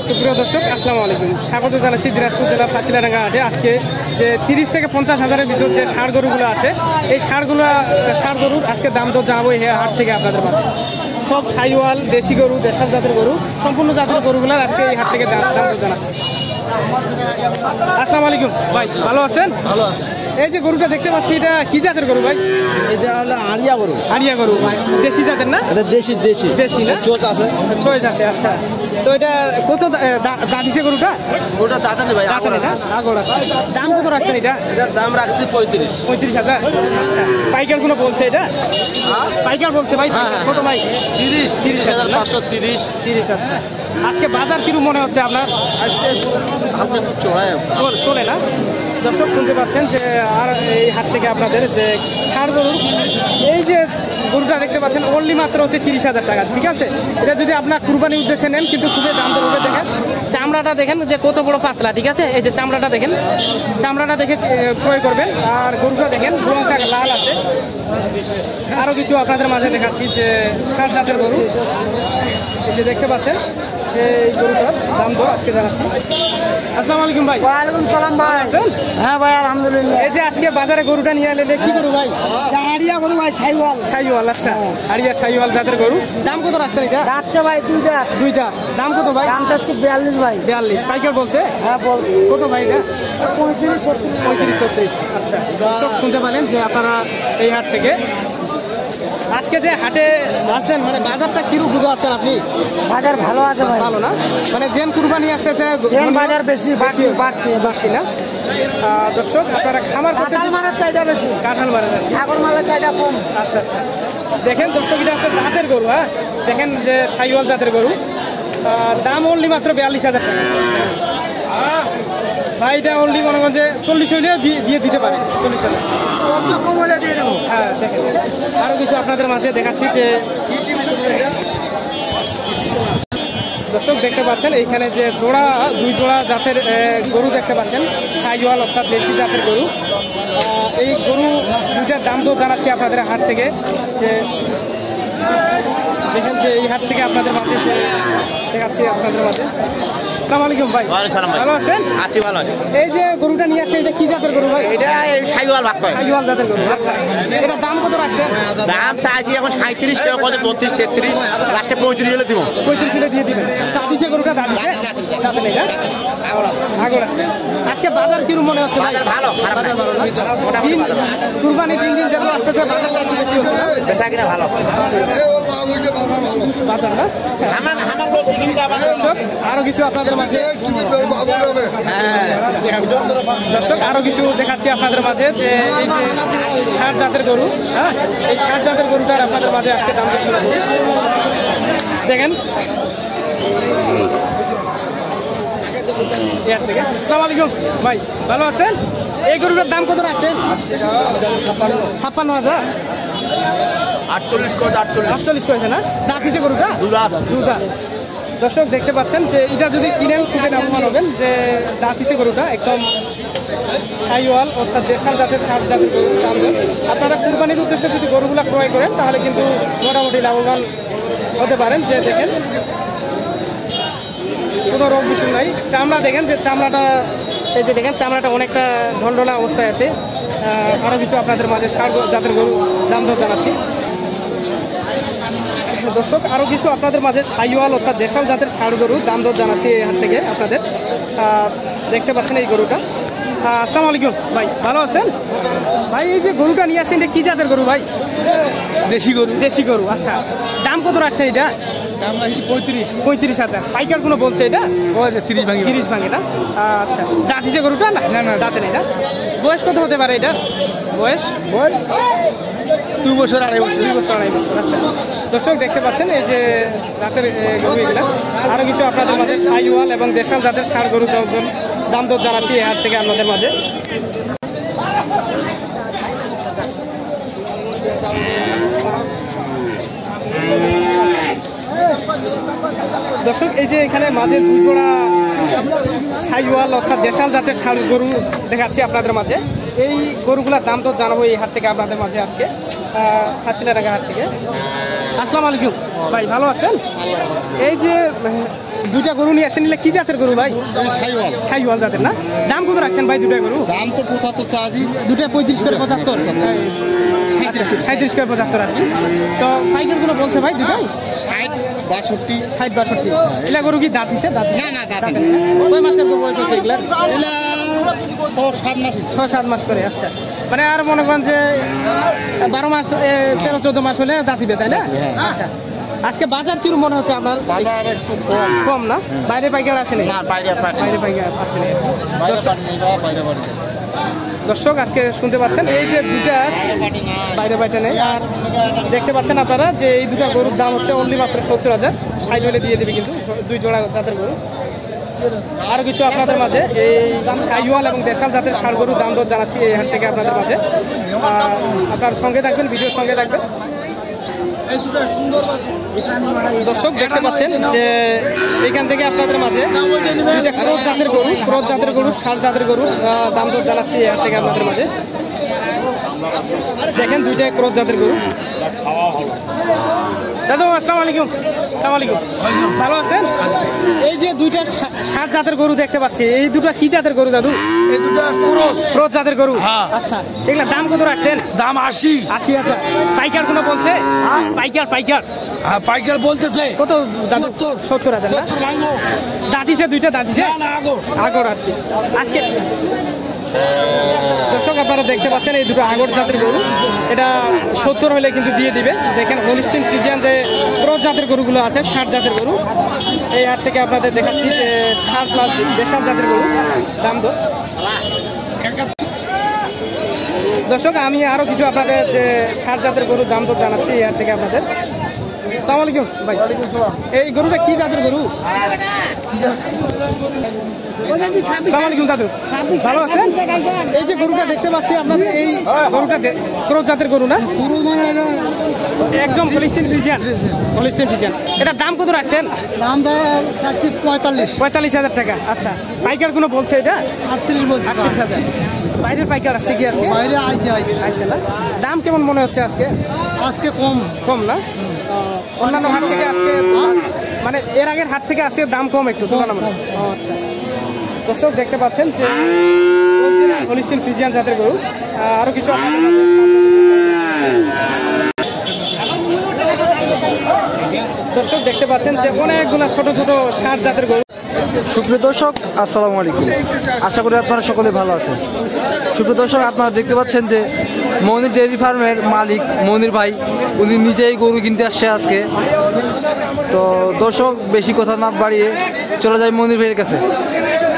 সুপ্রিয় দর্শক আসসালামু আলাইকুম, স্বাগত জানাচ্ছি দিনাজপুর জেলা ফাঁসিলাডাঙ্গা হাটে। আজকে যে 30 থেকে 50 হাজারের ভিতর যে ষাঁড় গরুগুলো আছে, এই ষাঁড় গরুর আজকে দাম দর জানাবো এই হাট থেকে আপনাদের মাঝে। সব সাইওয়াল, দেশি গরু, দেশাল জাতের গরু, সম্পূর্ণ জাতের গরুগুলোর আজকে এই হাট থেকে দাম দর জানাচ্ছি। আসসালামু আলাইকুম ভাই, ভালো আছেন? ভালো আছে। এই যে গরুটা দেখতে পাচ্ছি, এটা কি জাতের গরু ভাই? এটা হলো আড়িয়া গরু। আড়িয়া গরু, দেশি জাতের না? এটা দেশি দেশি দেশি না? চোচ আছে। চয়েস আছে, আচ্ছা। তো এটা কত দাঁত দিছে গরুটা? ওটা দাঁতা নেই ভাই, আগর আছে। আগর আছে। দাম কত রাখছেন এটা? এটার দাম রাখছি 35,000। আচ্ছা, পাইকার কোনো বলছে এটা? পাইকার বলছে ভাই? কত ভাই? 30,530। আচ্ছা, আজকে বাজার কিরকম মনে হচ্ছে আপনার? আজকে হালকা একটু চলে না? দর্শক শুনতে পাচ্ছেন যে আর এই হাট থেকে আপনাদের যে ষাঁড় গরু, এই যে গরুটা দেখতে পাচ্ছেন অনলি মাত্র হচ্ছে 30,000 টাকা। ঠিক আছে, এটা যদি আপনার কুরবানির উদ্দেশ্যে নেন কিন্তু খুবই দাম দর হবে। দেখেন চামড়াটা, দেখেন যে কত বড় পাতলা। ঠিক আছে, এই যে চামড়াটা দেখেন, চামড়াটা দেখে ক্রয় করবেন। আর গরুটা দেখেন রংটা লাল আছে। আরও কিছু আপনাদের মাঝে দেখাচ্ছি যে ষাঁড় জাতের গরু, এই যে দেখতে পাচ্ছেন এই গরুটার দাম দর আজকে জানাচ্ছি। আসসালামু আলাইকুম ভাই। ওয়ালাইকুম সালাম ভাই। আছেন? হ্যাঁ ভাই আলহামদুলিল্লাহ। এই যে আজকে বাজারে গরুটা নিয়ে এলেন, কি গরু ভাই? আড়িয়া গরু ভাই, সাইওয়াল। সাইওয়াল, আচ্ছা। আড়িয়া সাইওয়াল জাতের গরু। দাম কত রাখছেন এটা? যাচ্ছে ভাই দুইটা। দাম কত ভাই? দাম চাচ্ছি 42 ভাই। 42 পাইকার বলছে? হ্যাঁ বলছি। কত ভাই এটা? 35-36। আচ্ছা, দর্শক শুনতে পারেন যে আপনারা এই হাট থেকে আজকে যে হাটে আসলেন, মানে বাজারটা কিরূপ বুঝতে পারছেন আপনি? বাজার ভালো আছে ভাই। ভালো না? মানে জেন কুরবানি আসতেছে, বাজার বেশি বাড়তি না? দর্শক আপনারা খামার করতে, কাঁঠাল মালের চাহিদা বেশি, কাঁঠাল মারেন, আগর মালের চাহিদা কম। আচ্ছা আচ্ছা। দেখেন দর্শক, এটা হচ্ছে জাতের গরু। হ্যাঁ, দেখেন যে সাইওয়াল জাতের গরু, দাম অনলি মাত্র 42,000 টাকা। ভাই এটা অনলি মনে করেন যে 40 হইলে দিয়ে দিতে পারে, 40,000 কম হলে দিয়ে দেবো। হ্যাঁ, দেখেন আরও কিছু আপনাদের মাঝে দেখাচ্ছি যে দর্শক দেখতে পাচ্ছেন এইখানে যে দুই জোড়া জাতের গরু দেখতে পাচ্ছেন, সাইওয়াল অর্থাৎ দেশি জাতের গরু। এই গরু দুইটার দাম তো জানাচ্ছি আপনাদের হাট থেকে। যে দেখেন যে এই হাট থেকে আপনাদের মাঝে যে দেখাচ্ছি আপনাদের মাঝে। আসসালামু আলাইকুম ভাই, ভালো আছেন? আছি ভালো আছে। এই যে গরুটা নিয়ে আসছেন, এটা কি জাতের গরু ভাই? এটা সাইওয়াল ভাগ করে। সাইওয়াল জাতের গরু, আচ্ছা। এটা দাম কত রাখছেন? দাম চাইছি এখন 37 টাকা, কত 32, 33, লাস্টে 35 হলে দিব। 35 হলে দিয়ে দিবেন। দাদিছে গরুটা, দাদিছে দাঁতে নেই না? আগর আছে। আজকে বাজার কিরকম মনে হচ্ছে ভাই? ভালো, বাজার ভালো না? দিন কুরবানি দিন যত আসতেছে বাজারটা একটু বেশি হচ্ছে না? বেচা কিনা ভালো বাজার না? আরো কিছু আপনাদের মাঝে দর্শক আরো কিছু দেখাচ্ছি আপনাদের মাঝে যে এই যে ষাঁড় জাতের গরু। হ্যাঁ, এই ষাঁড় জাতের গরুটার আপনাদের মাঝে আজকে দাম শোনাচ্ছি। দেখেন আসসালামু আলাইকুম ভাই, ভালো আছেন? এই গরুটার দাম কত রাখছেন? 56,000। 48 করেছে না? দাঁত দিছে গরুটা? দুধা। দর্শক দেখতে পাচ্ছেন যে এটা যদি কিনেন খুবই লাভবান হবেন। যে দাঁত দিছে গরুটা একদম সাইওয়াল অর্থাৎ দেশাল জাতের ষাঁড় জাতের গরুর দাম দেন। আপনারা কুরবানির উদ্দেশ্যে যদি গরুগুলা ক্রয় করেন তাহলে কিন্তু মোটামুটি লাভবান হতে পারেন। যে দেখেন কোনো রোগ বিষয় নাই। চামড়া দেখেন যে চামড়াটা, এই যে দেখেন চামড়াটা অনেকটা ঢলঢলা অবস্থায় আছে। আরও কিছু আপনাদের মাঝে ষাঁড় জাতের গরু দাম দর জানাচ্ছি। দর্শক আরও কিছু আপনাদের মাঝে সাইওয়াল অর্থাৎ দেশাল জাতের ষাঁড় গরু দাম দর জানাচ্ছি এই হাট থেকে আপনাদের। দেখতে পাচ্ছেন এই গরুটা। আসসালামু আলাইকুম ভাই, ভালো আছেন? ভাই এই যে গরুটা নিয়ে আসছেন, এটা কি জাতের গরু ভাই? দেশি গরু, আচ্ছা। দাম কত রাখছেন এটা? দাম রাখছি 35,000। পাইকার কোনো বলছে এটা? 30 ভাঙে না? আচ্ছা, দাঁত দিছে গরুটা? না, দাঁতে নেই না? বয়স কত হতে পারে এটা? বয়স 2 বছর 2.5 বছর। 2 বছর 2.5 বছর, আচ্ছা। দর্শক দেখতে পাচ্ছেন এই যে রাতের গরু এগুলা। আরও কিছু আপনাদের মাঝে সাইওয়াল এবং দেশাল জাতের ষাঁড় গরু দাম দর জানাচ্ছি এই হাট থেকে আপনাদের মাঝে। দর্শক এই যে এখানে মাঝে দুই জোড়া সাইওয়াল অর্থাৎ দেশাল জাতের ষাঁড় গরু দেখাচ্ছি আপনাদের মাঝে। এই গরুগুলোর দাম তো জানাবো এই হাট থেকে আপনাদের মাঝে আজকে, ফাঁসিলাডাঙ্গা হাট থেকে। আসসালামু আলাইকুম ভাই, ভালো আছেন? এই যে দুইটা গরু নিয়ে আসেন, কি জাতের গরু ভাই? শাহিওয়াল জাতের না? দাম কত রাখছেন ভাই দুটা গরু? দাম তো 75 চার্জি, দুটা 35 করে 75, 37 করে 75 আর কি। তো পাইকার গুলো বলছে ভাই দুটাই 60 62। এগুলা গরু কি দাঁত দিছে? দাঁত না দাঁত না। কয় মাসের বয়স হচ্ছে এগুলা? 6-7 মাস। 6-7 মাস করে। আচ্ছা, মানে আর মনে করেন যে 12 মাস 13-14 মাস হলে দাঁত দিবে, তাই না? আচ্ছা, আজকে বাজার কি মনে হচ্ছে আপনার? বাজার একটু কম না? বাইরে পাইকার আসেনি? না, বাইরে পাইকার আসেনি। বাইরে দর্শক আজকে শুনতে পাচ্ছেন এই যে দুটা বাইরে বাইটা নেই। আর দেখতে পাচ্ছেন আপনারা যে এই দুটা গরুর দাম হচ্ছে অনলি মাত্র 70,000। সাইড হলে দিয়ে দেবে কিন্তু দুই জোড়া জাতের গরু। আরও কিছু আপনাদের মাঝে এই শাহিওয়াল এবং দেশাল জাতের ষাঁড় গরুর দাম দর জানাচ্ছি এই হাট থেকে আপনাদের মাঝে। আপনার সঙ্গে থাকবেন, ভিডিওর সঙ্গে থাকবেন। দর্শক দেখতে পাচ্ছেন যে এখান থেকে আপনাদের মাঝে দুইটা ক্রস জাতের গরু ষাঁড় জাতের গরুর দাম দর জানাচ্ছি এই হাট থেকে আপনাদের মাঝে। দেখেন দুইটা ক্রস জাতের গরু। দাদু আসসালামু আলাইকুম। আসসালামু আলাইকুম, ভালো আছেন? এই যে দুইটা ষাঁড় জাতের গরু দেখতে পাচ্ছি, এই দুটো কি জাতের গরু দাদু? এই দুটা ক্রস জাতের গরু। হ্যাঁ। আচ্ছা, এগুলা দাম কত রাখছেন? দাম 80,000। পাইকার কোনো বলছে? পাইকার হ্যাঁ, পাইকার বলতেছে কত দাদু? 70,000 না? দাঁতিছে দুইটা, দাঁতিছে আগর আর কি। আজকে দর্শক আপনারা দেখতে পাচ্ছেন এই দুটো আগর জাতের গরু, এটা 70 হলে কিন্তু দিয়ে দিবে। দেখেন হোলিস্টিন ফ্রিজিয়ান যে ক্রস জাতের গরুগুলো আছে, 60 জাতের গরু, এই হাট থেকে আপনাদের দেখাচ্ছি যে 60 প্লাস দেশাল জাতের গরু দাম দর। দর্শক আমি আরো কিছু আপনাদের যে 60 জাতের গরুর দাম দর জানাচ্ছি এই হাট থেকে আপনাদের। আসসালামু আলাইকুম ভাই, এই গরুটা কি জাতের গরু? আসসালামু আলাইকুম দাদু, ভালো আছেন? এই যে গরুটা দেখতে পাচ্ছি আপনাদের, এই গরুটা ক্রস জাতের গরু না? একদম হোলিস্টিন ফ্রিজিয়ান। এটার দাম কত রাখছেন? দাম দেয় 45,000 টাকা। আচ্ছা, পাইকার কোনো বলছে এটা? 38,000। বাইরের পাইকার আসছে কি আজকে? বাইরে আইছে না? দাম কেমন মনে হচ্ছে আজকে? আজকে কম না? অন্যান্য হাট থেকে আজকে মানে এর আগের হাট থেকে আজকে দাম কম একটু তুলনামূলক। আচ্ছা, দর্শক দেখতে পাচ্ছেন যে হোলিস্টিন ফ্রিজিয়ান জাতের গরু। আরো কিছু দর্শক দেখতে পাচ্ছেন যে অনেকগুলো ছোট ছোট ষাঁড় জাতের গরু। সুপ্রিয় দর্শক আসসালামু আলাইকুম, আশা করি আপনারা সকলে ভালো আছেন। সুপ্রিয় দর্শক আপনারা দেখতে পাচ্ছেন যে মনির ডেয়ারি ফার্মের মালিক মনির ভাই, উনি নিজেই গরু কিনতে আসছে আজকে। তো দর্শক বেশি কথা না বাড়িয়ে চলে যায় মনির ভাইয়ের কাছে।